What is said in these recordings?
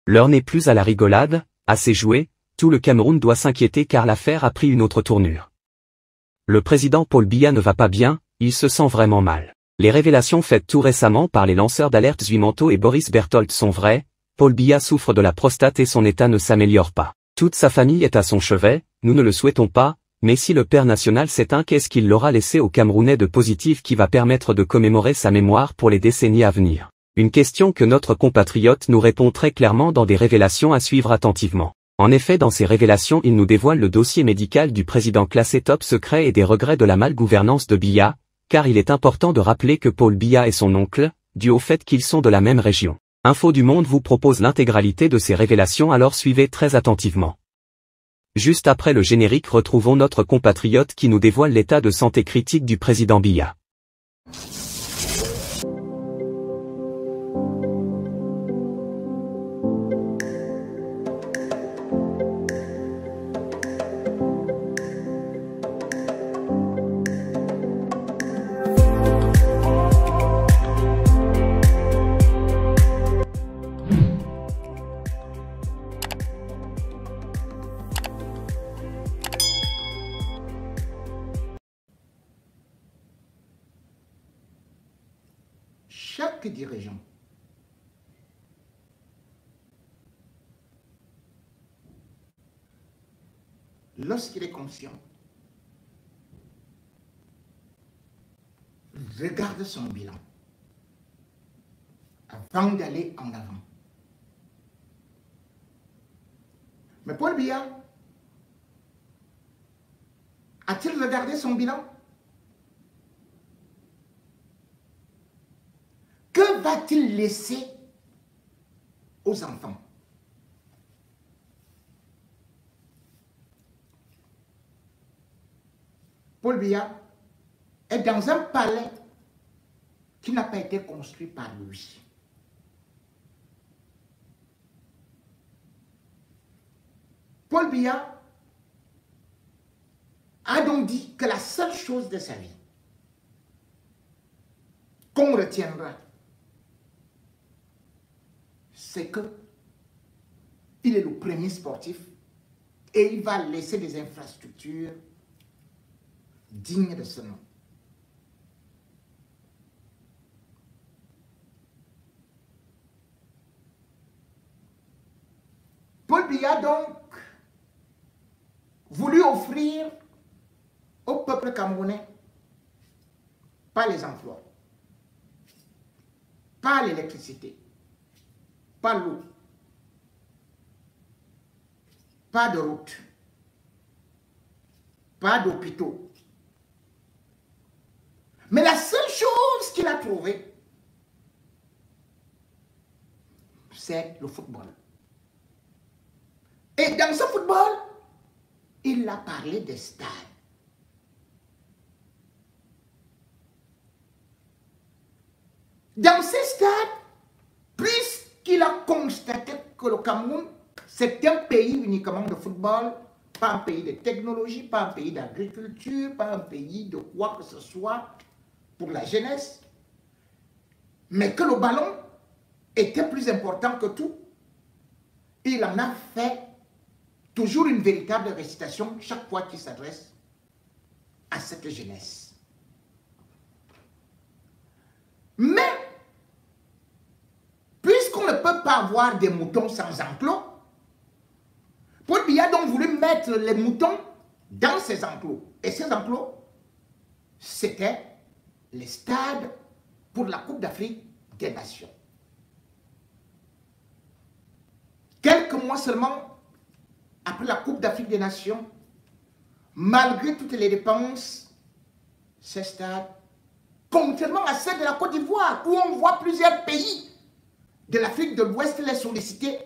L'heure n'est plus à la rigolade, assez joué, tout le Cameroun doit s'inquiéter car l'affaire a pris une autre tournure. Le président Paul Biya ne va pas bien, il se sent vraiment mal. Les révélations faites tout récemment par les lanceurs d'alerte Zuimanto et Boris Berthold sont vraies, Paul Biya souffre de la prostate et son état ne s'améliore pas. Toute sa famille est à son chevet, nous ne le souhaitons pas, mais si le père national s'éteint, qu'est-ce qu'il l'aura laissé aux Camerounais de positif qui va permettre de commémorer sa mémoire pour les décennies à venir? Une question que notre compatriote nous répond très clairement dans des révélations à suivre attentivement. En effet, dans ces révélations, il nous dévoile le dossier médical du président classé top secret et des regrets de la malgouvernance de Biya, car il est important de rappeler que Paul Biya est son oncle, dû au fait qu'ils sont de la même région. Info du Monde vous propose l'intégralité de ces révélations, alors suivez très attentivement. Juste après le générique, retrouvons notre compatriote qui nous dévoile l'état de santé critique du président Biya. Chaque dirigeant lorsqu'il est conscient, regarde son bilan avant d'aller en avant. Mais Paul Biya a-t-il regardé son bilan? Que va-t-il laisser aux enfants? Paul Biya est dans un palais qui n'a pas été construit par lui. Paul Biya a donc dit que la seule chose de sa vie qu'on retiendra, c'est que il est le premier sportif et il va laisser des infrastructures dignes de ce nom. Paul Biya a donc voulu offrir au peuple camerounais pas les emplois, pas l'électricité, pas l'eau, pas de route, pas d'hôpitaux. Mais la seule chose qu'il a trouvée, c'est le football. Et dans ce football, il a parlé des stades. Dans ces stades, puisqu'il a constaté que le Cameroun, c'est un pays uniquement de football, pas un pays de technologie, pas un pays d'agriculture, pas un pays de quoi que ce soit pour la jeunesse, mais que le ballon était plus important que tout, il en a fait toujours une véritable récitation chaque fois qu'il s'adresse à cette jeunesse. Mais, puisqu'on ne peut pas avoir des moutons sans enclos, Paul Biya a donc voulu mettre les moutons dans ces enclos. Et ces enclos, c'était les stades pour la Coupe d'Afrique des Nations. Quelques mois seulement après la Coupe d'Afrique des Nations, malgré toutes les dépenses, ces stades, contrairement à celles de la Côte d'Ivoire, où on voit plusieurs pays de l'Afrique de l'Ouest les solliciter,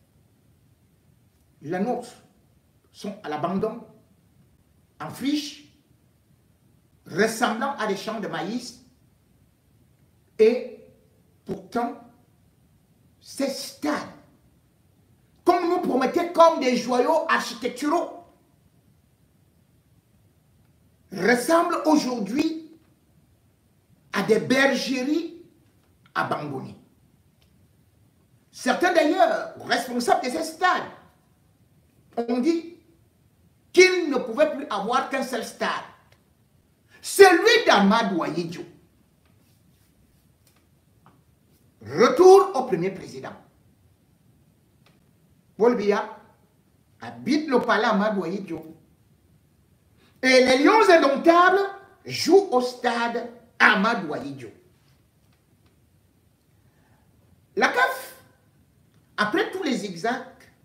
les nôtres sont à l'abandon, en friche, ressemblant à des champs de maïs, et pourtant, ces stades, qu'on nous promettait comme des joyaux architecturaux, ressemblent aujourd'hui à des bergeries abandonnées. Certains d'ailleurs, responsables de ces stades, ont dit qu'ils ne pouvaient plus avoir qu'un seul stade. Celui d'Amadou Ahidjo. Retour au premier président. Paul Biya habite le palais Amadou Ahidjo. Et les Lions Indomptables jouent au stade Amadou Ahidjo. La CAF, après tous les zigzags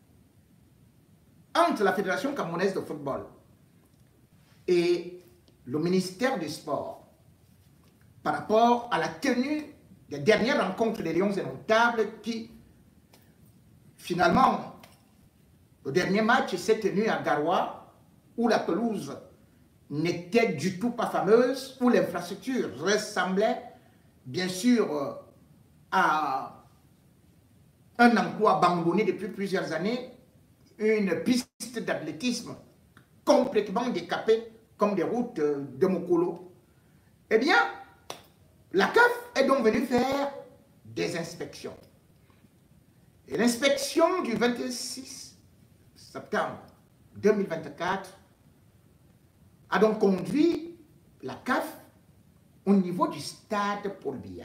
entre la Fédération camerounaise de football et le ministère du Sport par rapport à la tenue des dernières rencontres des Lions Indomptables qui, finalement, le dernier match s'est tenu à Garoua, où la pelouse n'était du tout pas fameuse, où l'infrastructure ressemblait bien sûr à un emploi abandonné depuis plusieurs années, une piste d'athlétisme complètement décapée comme des routes de Mokolo. Eh bien, la CAF est donc venue faire des inspections. Et l'inspection du 26 septembre 2024 a donc conduit la CAF au niveau du stade Paul Biya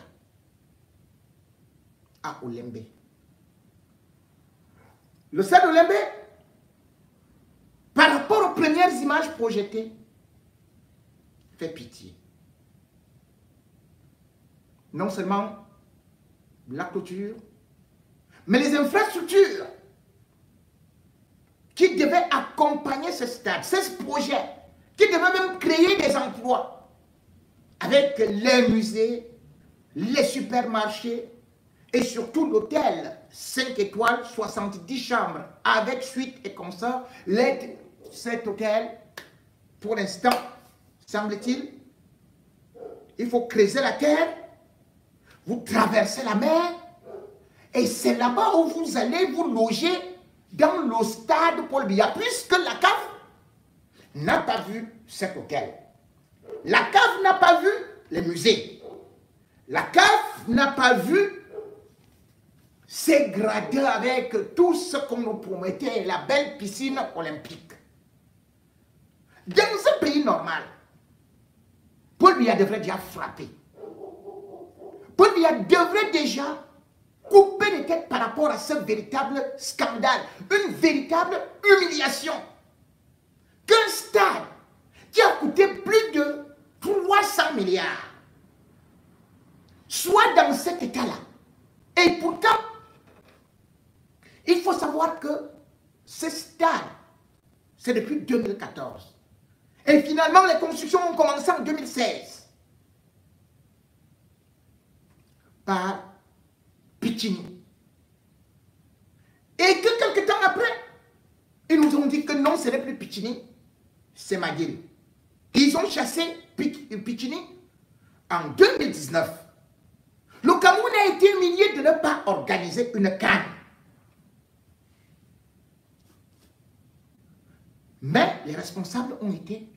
à Olembe. Le stade Olembe, par rapport aux premières images projetées, fait pitié. Non seulement la clôture, mais les infrastructures qui devaient accompagner ce stade, ce projet, qui devaient même créer des emplois avec les musées, les supermarchés et surtout l'hôtel 5 étoiles, 70 chambres avec suite et consort. Cet hôtel, pour l'instant, semble-t-il, il faut creuser la terre, vous traversez la mer, et c'est là-bas où vous allez vous loger dans le stade Paul Biya, puisque la CAF n'a pas vu cet hôtel. La CAF n'a pas vu les musées. La CAF n'a pas vu ces gradins avec tout ce qu'on nous promettait, la belle piscine olympique. Dans un pays normal, Paul Biya devrait déjà frapper. Paul Biya devrait déjà couper les têtes par rapport à ce véritable scandale, une véritable humiliation. Qu'un stade qui a coûté plus de 300 milliards soit dans cet état-là. Et pourtant, il faut savoir que ce stade, c'est depuis 2014. Et finalement, les constructions ont commencé en 2016. Par Pichini. Et que quelques temps après, ils nous ont dit que non, ce n'est plus Pichini, c'est Maguil. Ils ont chassé Pichini en 2019. Le Cameroun a été humilié de ne pas organiser une CAN. Mais les responsables ont été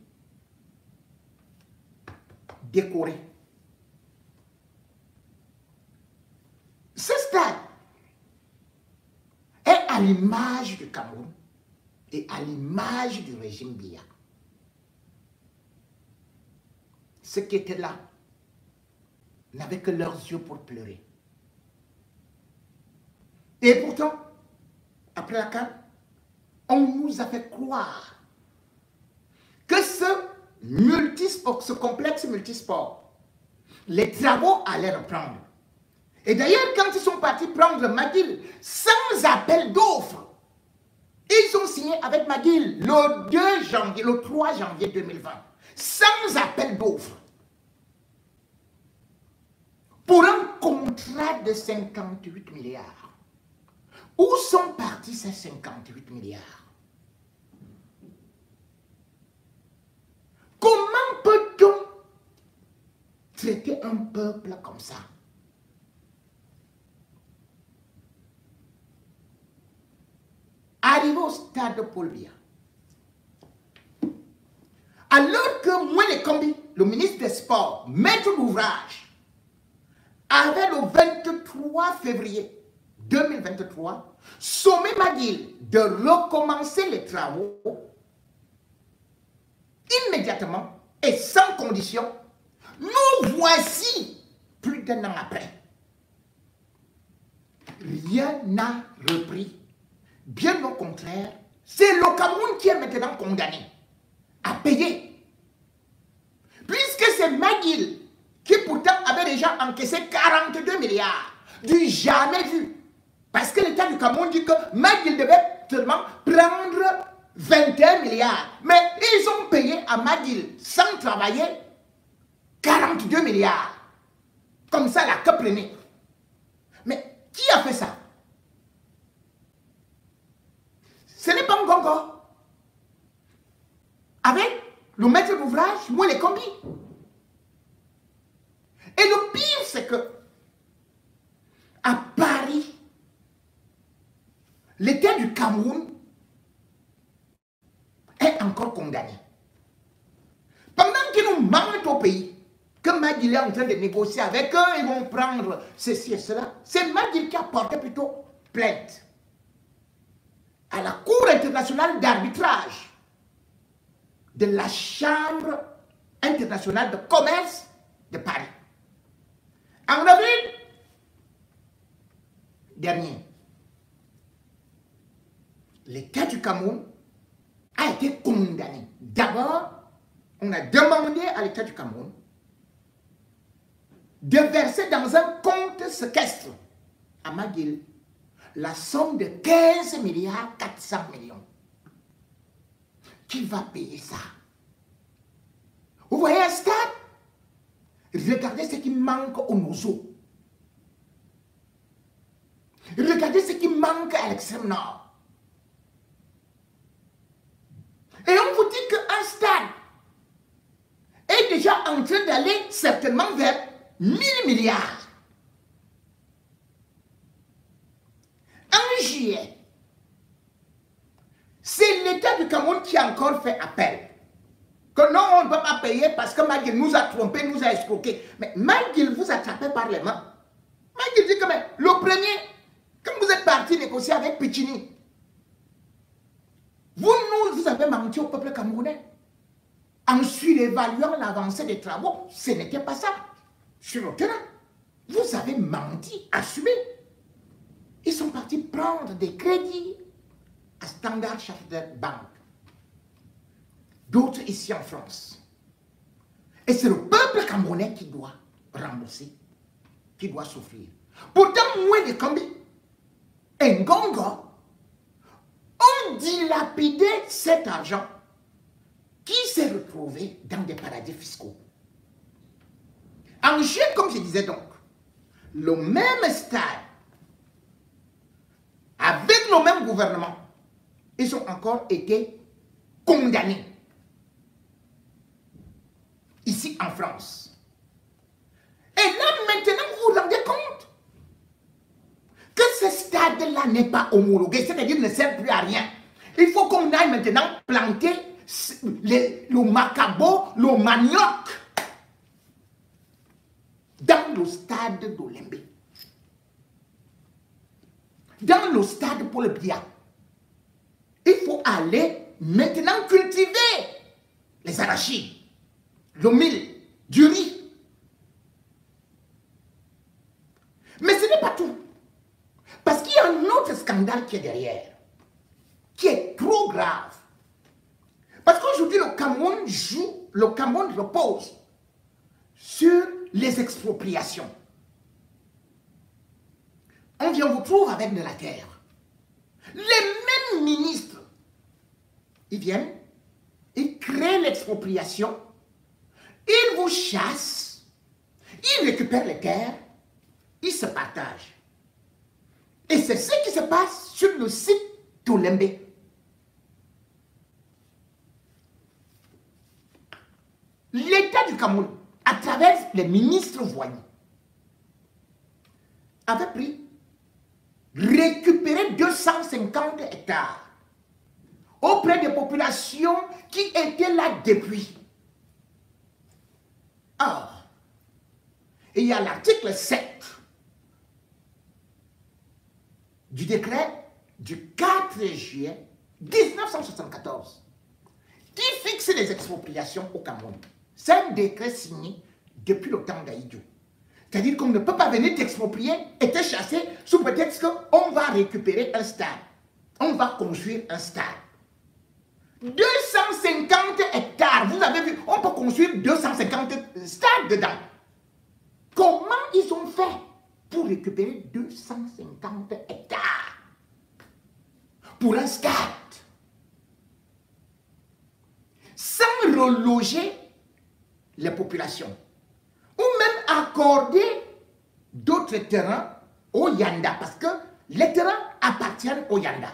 décorés. Ce stade est à l'image du Cameroun et à l'image du régime Biya. Ceux qui étaient là n'avaient que leurs yeux pour pleurer. Et pourtant, après la CAN, on nous a fait croire que ce complexe multisport, les travaux allaient reprendre. Et d'ailleurs, quand ils sont partis prendre Maguil, sans appel d'offres, ils ont signé avec Maguil le 3 janvier 2020, sans appel d'offres, pour un contrat de 58 milliards. Où sont partis ces 58 milliards? Comment peut-on traiter un peuple comme ça? Arrivé au stade de Paul Biya, alors que Mwele Kombi, le ministre des Sports, maître d'ouvrage, avait le 23 février 2023, sommet McGill de recommencer les travaux immédiatement et sans condition. Nous voici plus d'un an après. Rien n'a repris. Bien au contraire, c'est le Cameroun qui est maintenant condamné à payer. Puisque c'est McGill qui pourtant avait déjà encaissé 42 milliards du jamais vu. Parce que l'État du Cameroun dit que McGill devait seulement prendre 21 milliards. Mais ils ont payé à McGill sans travailler 42 milliards. Comme ça, la que prenait. Mais qui a fait ça? Ce n'est pas Ngongo. Avec le maître d'ouvrage, moi les combis. Et le pire, c'est que à Paris, l'État du Cameroun est encore condamné. Pendant qu'ils nous mentent au pays, que McGill est en train de négocier avec eux, ils vont prendre ceci et cela. C'est McGill qui a porté plutôt plainte à la Cour internationale d'arbitrage de la Chambre internationale de commerce de Paris. En avril dernier, l'État du Cameroun a été condamné. D'abord, on a demandé à l'État du Cameroun de verser dans un compte séquestre à McGill la somme de 15 milliards 400 millions. Qui va payer ça? Vous voyez un stade? Regardez ce qui manque au Nozo. Regardez ce qui manque à l'extrême nord. Et on vous dit qu'un stade est déjà en train d'aller certainement vers 1000 milliards. En juillet, c'est l'État du Cameroun qui a encore fait appel. Que non, on ne peut pas payer parce que McGill nous a trompés, nous a escroqués. Mais McGill vous attrapez par les mains. McGill dit que mais, le premier, quand vous êtes parti négocier avec Pichini, vous avez menti au peuple camerounais. En surévaluant l'avancée des travaux, ce n'était pas ça. Sur le terrain, vous avez menti, assumé. Ils sont partis prendre des crédits à Standard Chartered Bank. D'autres ici en France. Et c'est le peuple camerounais qui doit rembourser, qui doit souffrir. Pourtant, moi, les Kambi et Ngongo ont dilapidé cet argent qui s'est retrouvé dans des paradis fiscaux. En juillet, comme je disais donc, le même stade, avec le même gouvernement, ils ont encore été condamnés. Ici en France. Et là, maintenant, vous vous rendez compte que ce stade-là n'est pas homologué, c'est-à-dire ne sert plus à rien. Il faut qu'on aille maintenant planter le macabo, le manioc dans le stade d'Olembe. Dans le stade Paul Biya. Il faut aller maintenant cultiver les arachides, le mil, du riz. Mais ce n'est pas tout. Parce qu'il y a un autre scandale qui est derrière, qui est trop grave. Parce qu'aujourd'hui, le Cameroun repose sur les expropriations. On vient vous trouve avec de la terre. Les mêmes ministres, ils viennent, ils créent l'expropriation, ils vous chassent, ils récupèrent les terres, ils se partagent. Et c'est ce qui se passe sur le site d'Olembe. L'État du Cameroun, à travers les ministres voyous, avait récupéré 250 hectares auprès des populations qui étaient là depuis. Or, il y a l'article 7 du décret du 4 juillet 1974 qui fixe les expropriations au Cameroun. C'est un décret signé depuis le temps d'Aïdjo. C'est-à-dire qu'on ne peut pas venir t'exproprier et te chasser sous prétexte qu'on va récupérer un stade. On va construire un stade. 250 hectares, vous avez vu, on peut construire 250 stades dedans. Comment ils ont fait pour récupérer 250 hectares pour un stade sans reloger les populations ou même accorder d'autres terrains au Yanda parce que les terrains appartiennent au Yanda.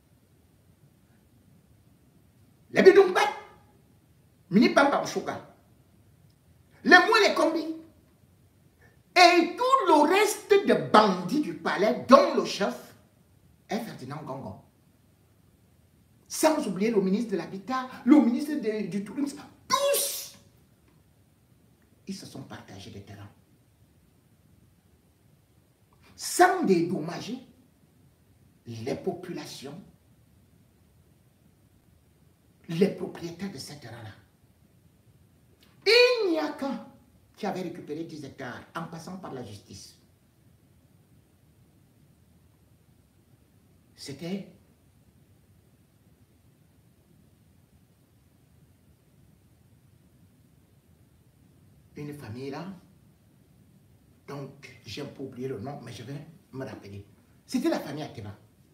Les Bidumbat, Mini Pampa Chouka, les Moules les Combi, et tout le reste de bandits du palais, dont le chef est Ferdinand Gongon. Sans oublier le ministre de l'Habitat, le ministre du Tourisme, tous, ils se sont partagés des terrains. Sans dédommager les populations, les propriétaires de ces terrains-là. Il n'y a qu'un qui avait récupéré 10 hectares en passant par la justice. C'était une famille là, donc j'ai un peu oublié le nom, mais je vais me rappeler. C'était la famille Ateba.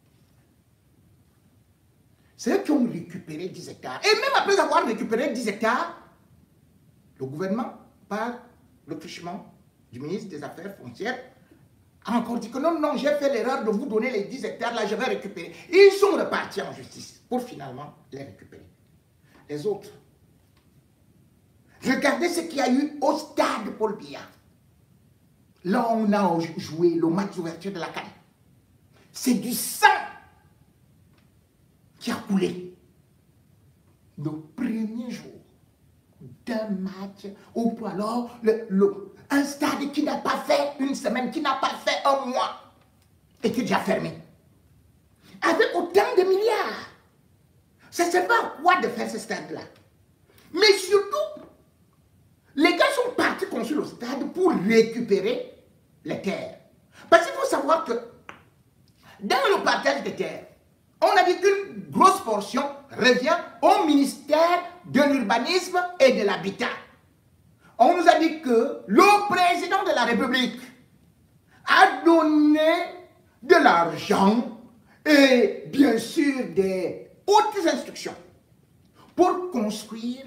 C'est eux qui ont récupéré 10 hectares. Et même après avoir récupéré 10 hectares, le gouvernement, par le truchement du ministre des Affaires foncières, a encore dit que non, non, j'ai fait l'erreur de vous donner les 10 hectares, là je vais récupérer. Ils sont repartis en justice pour finalement les récupérer. Les autres, regardez ce qu'il y a eu au stade Paul Biya. Là, on a joué le match d'ouverture de la CAN. C'est du sang qui a coulé. Le premier jour d'un match, ou alors un stade qui n'a pas fait une semaine, qui n'a pas fait un mois, et qui est déjà fermé. Avec autant de milliards. Ça ne sert pas à quoi de faire ce stade-là. Mais surtout, les gars sont partis construire le stade pour récupérer les terres. Parce qu'il faut savoir que dans le partage des terres, on a dit qu'une grosse portion revient au ministère de l'urbanisme et de l'habitat. On nous a dit que le président de la République a donné de l'argent et bien sûr des hautes instructions pour construire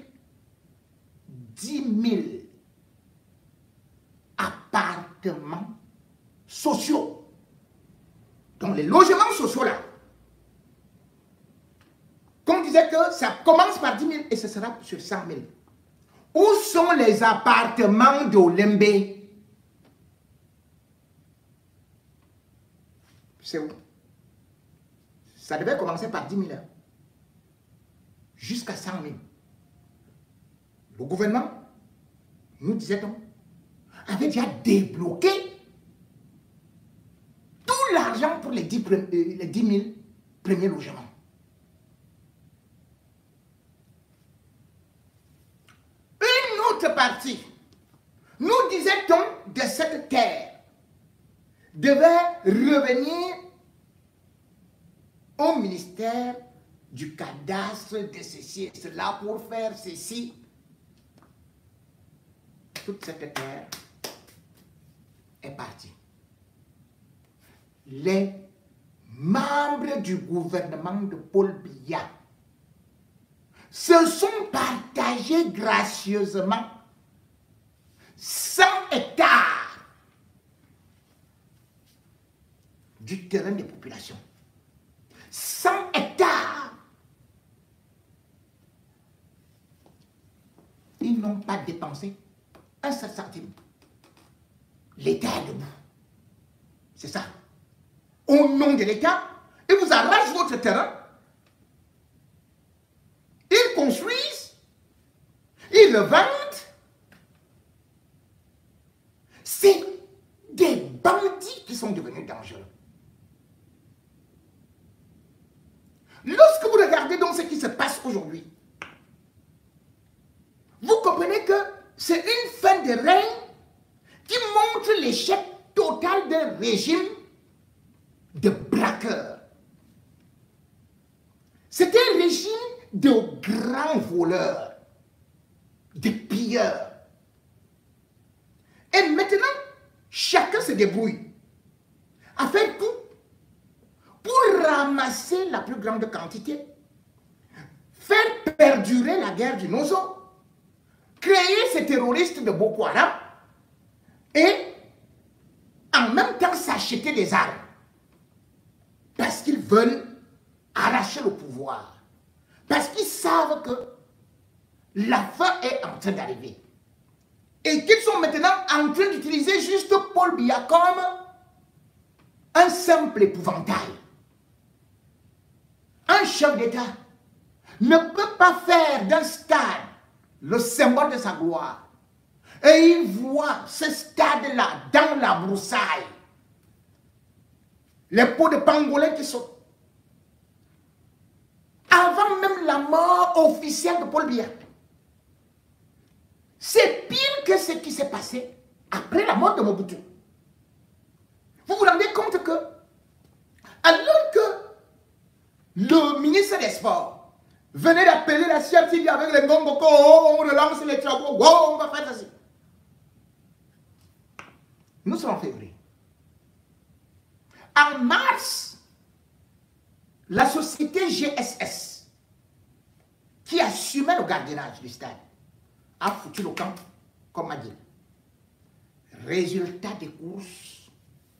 10 000 appartements sociaux. Donc les logements sociaux là, qu'on disait que ça commence par 10 000 et ce sera sur 100 000. Où sont les appartements d'Olembe? C'est où? Ça devait commencer par 10 000 jusqu'à 100 000. Le gouvernement, nous disait-on, avait déjà débloqué tout l'argent pour les 10 000 premiers logements. Une autre partie, nous disait-on, de cette terre devait revenir au ministère du cadastre de ceci et cela pour faire ceci. Toute cette terre est partie. Les membres du gouvernement de Paul Biya se sont partagés gracieusement 100 hectares du terrain des populations. 100 hectares. Ils n'ont pas dépensé un seul centime. L'État est debout. C'est ça. Au nom de l'État, ils vous arrachent votre terrain. Ils construisent. Ils le vendent. C'est des bandits qui sont devenus dangereux. Lorsque vous regardez donc ce qui se passe aujourd'hui, vous comprenez que c'est une fin de règne qui montre l'échec total d'un régime de braqueurs. C'est un régime de grands voleurs, de pilleurs. Et maintenant, chacun se débrouille à faire tout pour ramasser la plus grande quantité, faire perdurer la guerre du Nozo, créer ces terroristes de Boko Haram et en même temps s'acheter des armes. Parce qu'ils veulent arracher le pouvoir. Parce qu'ils savent que la fin est en train d'arriver. Et qu'ils sont maintenant en train d'utiliser juste Paul Biya comme un simple épouvantail. Un chef d'État ne peut pas faire d'un stade le symbole de sa gloire. Et il voit ce stade-là dans la broussaille. Les pots de pangolin qui sautent. Avant même la mort officielle de Paul Biya. C'est pire que ce qui s'est passé après la mort de Mobutu. Vous vous rendez compte que, alors que le ministre des Sports venait d'appeler la CRTV avec les Ngongoko, on relance les travaux, on va faire ça. Nous sommes en février. En mars, la société GSS, qui assumait le gardiennage du stade, a foutu le camp, comme a dit. Résultat des courses,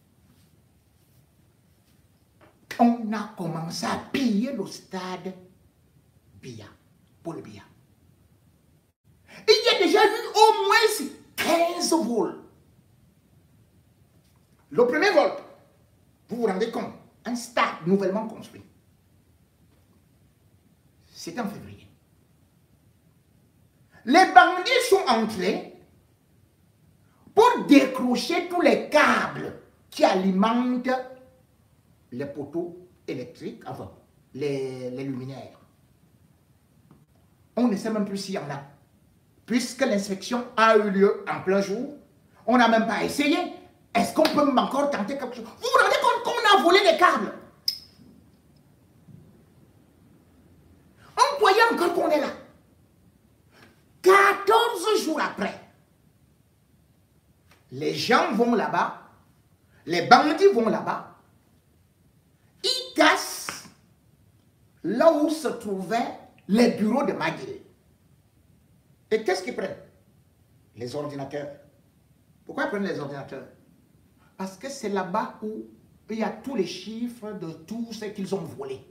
on a commencé à piller le stade Biya, Paul Biya. Il y a déjà eu au moins 15 vols. Le premier vol, vous vous rendez compte, un stade nouvellement construit. C'était en février. Les bandits sont entrés pour décrocher tous les câbles qui alimentent les poteaux électriques, enfin, les luminaires. On ne sait même plus s'il y en a. Puisque l'inspection a eu lieu en plein jour, on n'a même pas essayé. Est-ce qu'on peut encore tenter quelque chose? Vous vous rendez compte qu'on a volé les câbles? On croyait encore qu'on est là. 14 jours après, les gens vont là-bas, les bandits vont là-bas, ils cassent là où se trouvaient les bureaux de McGill. Et qu'est-ce qu'ils prennent? Les ordinateurs. Pourquoi ils prennent les ordinateurs? Parce que c'est là-bas où il y a tous les chiffres de tout ce qu'ils ont volé.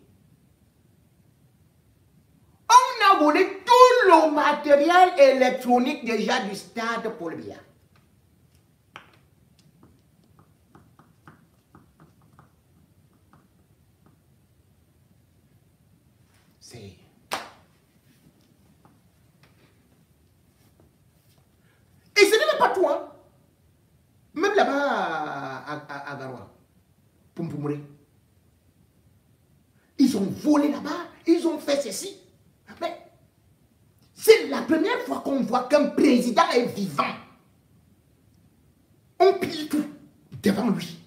On a volé tout le matériel électronique déjà du stade Paul Biya. C'est... Et ce n'est même pas tout, hein. Même là-bas à Garoua, Pumpumuri, ils ont volé là-bas, ils ont fait ceci. Mais c'est la première fois qu'on voit qu'un président est vivant. On pille tout devant lui.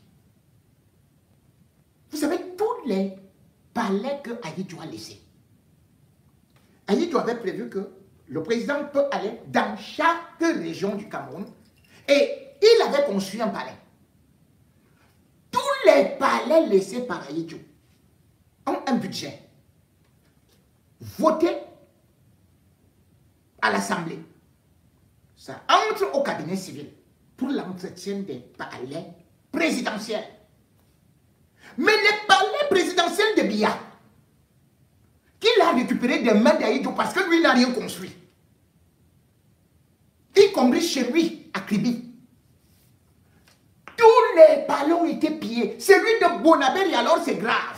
Vous savez, tous les palais que Ahidjo a laissés. Ahidjo avait prévu que le président peut aller dans chaque région du Cameroun et il avait construit un palais. Tous les palais laissés par Ahidjo ont un budget voté à l'Assemblée. Ça entre au cabinet civil pour l'entretien des palais présidentiels. Mais les palais présidentiels de Biya, qu'il a récupéré des mains d'Ahidjo parce que lui n'a rien construit, y compris chez lui à Kribi. Tous les palais ont été pillés. Celui de Bonaberi, alors c'est grave.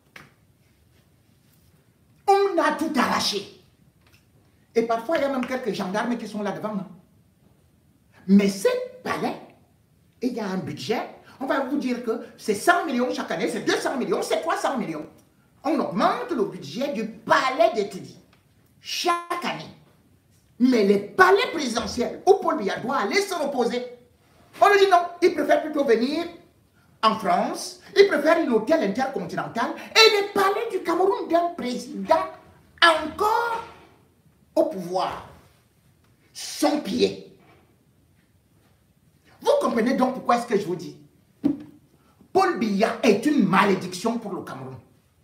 On a tout arraché. Et parfois, il y a même quelques gendarmes qui sont là devant. Hein. Mais ces palais, il y a un budget. On va vous dire que c'est 100 millions chaque année, c'est 200 millions, c'est 300 millions. On augmente le budget du palais d'études chaque année. Mais les palais présidentiels où Paul Biya doit aller se reposer, on lui dit non, il préfère plutôt venir en France, il préfère une hôtel intercontinental et les palais du Cameroun d'un président encore au pouvoir, son pied. Vous comprenez donc pourquoi est-ce que je vous dis? Paul Biya est une malédiction pour le Cameroun.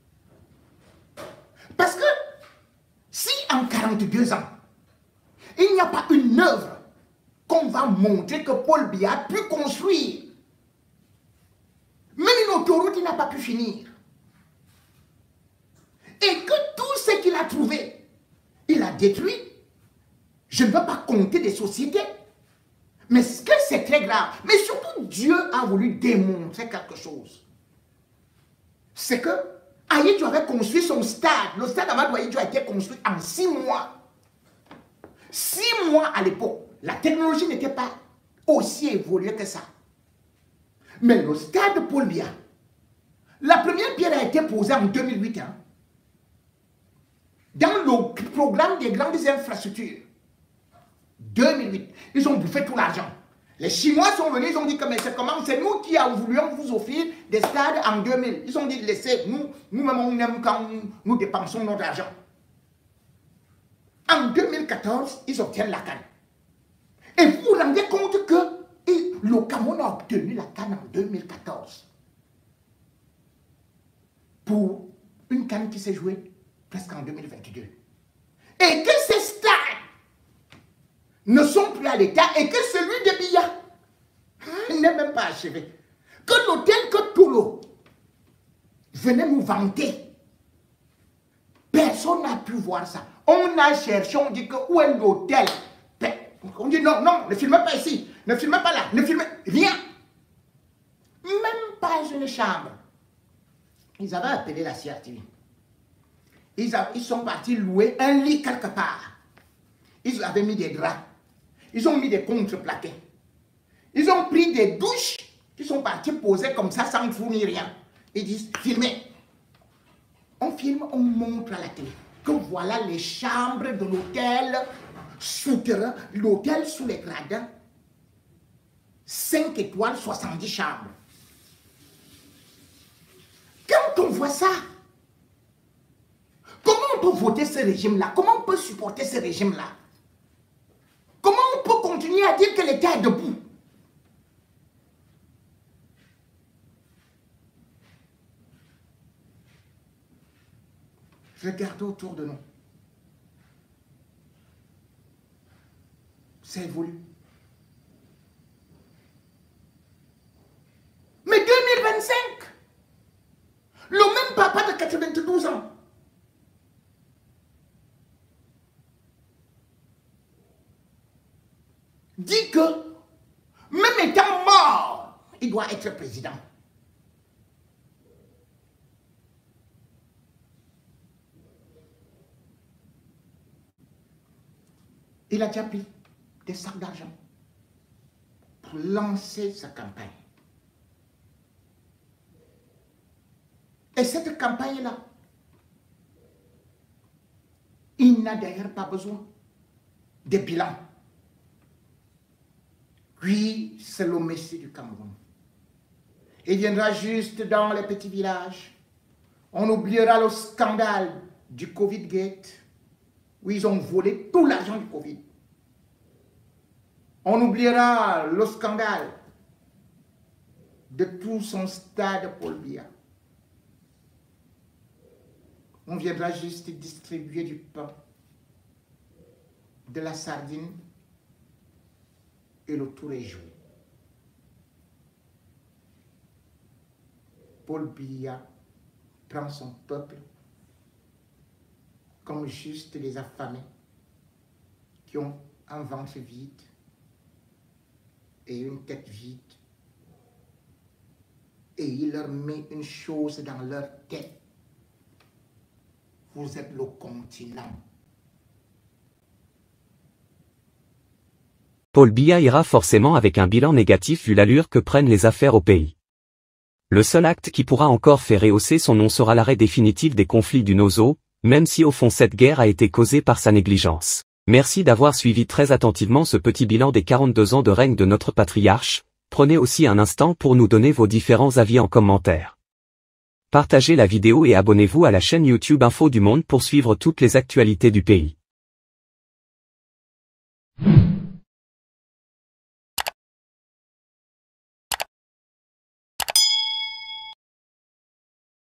Parce que si en 42 ans, il n'y a pas une œuvre qu'on va montrer que Paul Biya a pu construire, même une autoroute, il n'a pas pu finir, et que tout ce qu'il a trouvé, il a détruit, je ne veux pas compter des sociétés, mais ce que c'est très grave, mais surtout Dieu a voulu démontrer quelque chose. C'est que Ahidjo avait construit son stade. Le stade Amadou Ahidjo a été construit en 6 mois. 6 mois à l'époque. La technologie n'était pas aussi évoluée que ça. Mais le stade Paul Biya, la première pierre a été posée en 2008. Hein, dans le programme des grandes infrastructures. 2008. Ils ont bouffé tout l'argent. Les Chinois sont venus, ils ont dit que mais c'est comment? C'est nous qui voulions vous offrir des stades en 2000. Ils ont dit laissez, nous-mêmes on aime quand nous dépensons notre argent. En 2014, ils obtiennent la CAN. Et vous vous rendez compte que le Cameroun a obtenu la CAN en 2014. Pour une CAN qui s'est jouée presque en 2022. Et que ces stades ne sont plus à l'état et que celui de Biya n'est même pas achevé. Que l'hôtel que Toulo venait nous vanter, personne n'a pu voir ça. On a cherché, on dit que où est l'hôtel? On dit non, non, ne filmez pas ici, ne filmez pas là, ne filmez rien. Même pas une chambre. Ils avaient appelé la CRTV. Ils sont partis louer un lit quelque part. Ils avaient mis des draps. Ils ont mis des contreplaqués. Ils ont pris des douches. Ils sont partis poser comme ça sans fournir rien. Ils disent, filmez. On filme, on montre à la télé que voilà les chambres de l'hôtel souterrain, l'hôtel sous les gradins. 5 étoiles, 70 chambres. Quand on voit ça, comment on peut voter ce régime-là? Comment on peut supporter ce régime-là? Comment on peut continuer à dire que l'État est debout? Regardez autour de nous. Ça évolue. Mais 2025, le même papa de 92 ans, dit que, même étant mort, il doit être président. Il a déjà pris des sacs d'argent pour lancer sa campagne. Et cette campagne-là, il n'a d'ailleurs pas besoin de bilan. Lui, c'est le Messie du Cameroun. Il viendra juste dans les petits villages. On oubliera le scandale du Covid Gate, où ils ont volé tout l'argent du Covid. On oubliera le scandale de tout son stade Paul Biya. On viendra juste distribuer du pain, de la sardine, et le tour est joué. Paul Biya prend son peuple comme juste les affamés qui ont un ventre vide et une tête vide. Et il leur met une chose dans leur tête. Vous êtes le continent. Paul Biya ira forcément avec un bilan négatif vu l'allure que prennent les affaires au pays. Le seul acte qui pourra encore faire rehausser son nom sera l'arrêt définitif des conflits du Nozo, même si au fond cette guerre a été causée par sa négligence. Merci d'avoir suivi très attentivement ce petit bilan des 42 ans de règne de notre patriarche. Prenez aussi un instant pour nous donner vos différents avis en commentaire. Partagez la vidéo et abonnez-vous à la chaîne YouTube Info du Monde pour suivre toutes les actualités du pays.